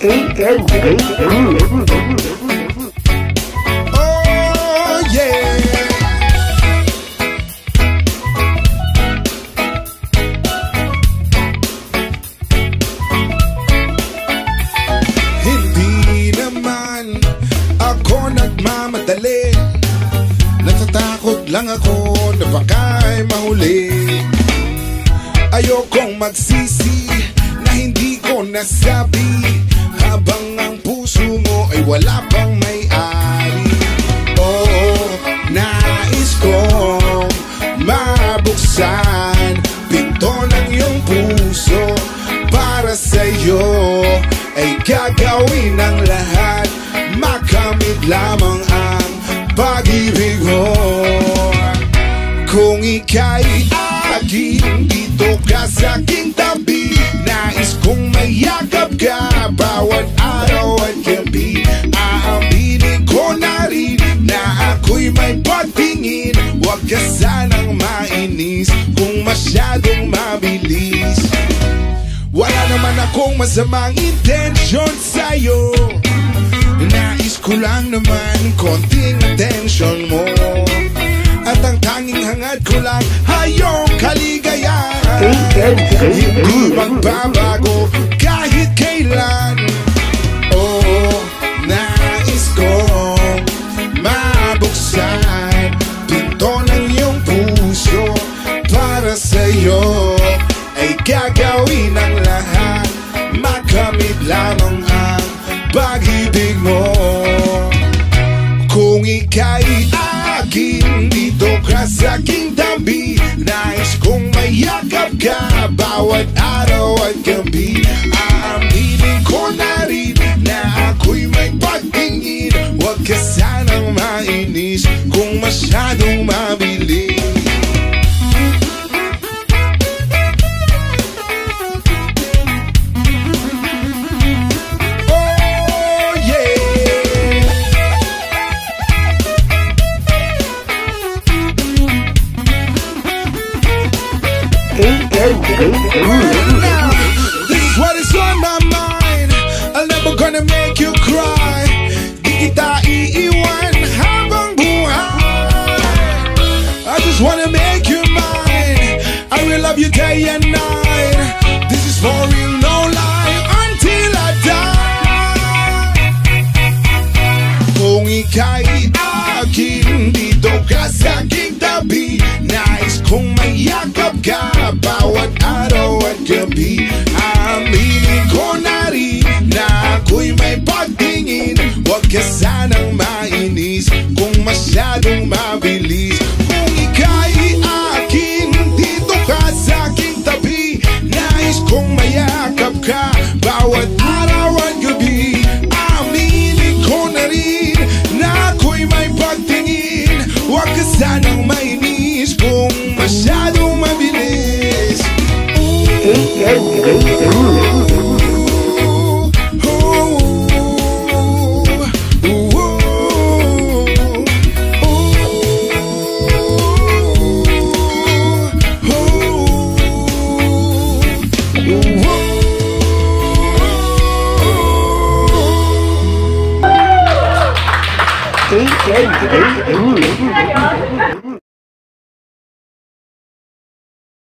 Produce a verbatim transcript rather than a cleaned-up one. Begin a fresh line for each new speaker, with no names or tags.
Oh yeah. Hindi naman ako nagmamadali, natatakot lang ako na baka'y mahuli. Ayokong magsisi na hindi ko nasabi, habang ang puso mo ay wala pang may-ari. Oo, nais kong mabuksan pinto ng iyong puso. Para sa'yo ay gagawin ang lahat, makamit lamang ang pag-ibig mo. Kung ika'y aking, dito ka sa aking tabi. Nais kong mayakap ka bawat araw at gabi. Aaminin ko na rin na ako'y may pagtingin. Huwag ka sanang mainis kung masyadong mabilis. Wala naman akong masamang intensyon sa'yo, nais ko lang naman konting atensyon mo. At ang tanging hangad ko lang ay iyong kaligayahan. Hindi magbabago kahit kailan. Oh, nais kong mabuksan pinto ng iyong puso. Para sa'yo ay gagawin ang lahat, makamit lamang ang pag-ibig mo. Kung ika'y akin, dito ka sa aking tabi. Nais kong mayakap ka bawat araw at gabi. Aaminin ko na rin na ako'y may pagtingin. Huwag ka sanang mainis kung masyadong mabilis. Now, this is what is on my mind. I'm never gonna make you cry. Di kita iiwan habang buhay. I just wanna make you mine. I will love you day and night. This is for real, no lie, until I die. Kung ika'y akin, dito ka sa aking tabi. Nais kong mayakap ka bawat araw at gabi. Aminin ko na rin na ako'y may pagtingin. Huwag ka sanang mainis kung masyadong mabilis. Kung ika'y akin, dito ka sa aking tabi. Nais kong mayakap ka bawat araw at gabi. Aminin ko na rin na ako'y may pagtingin. Huwag ka sanang mainis kung masyadong mabilis. Ooh.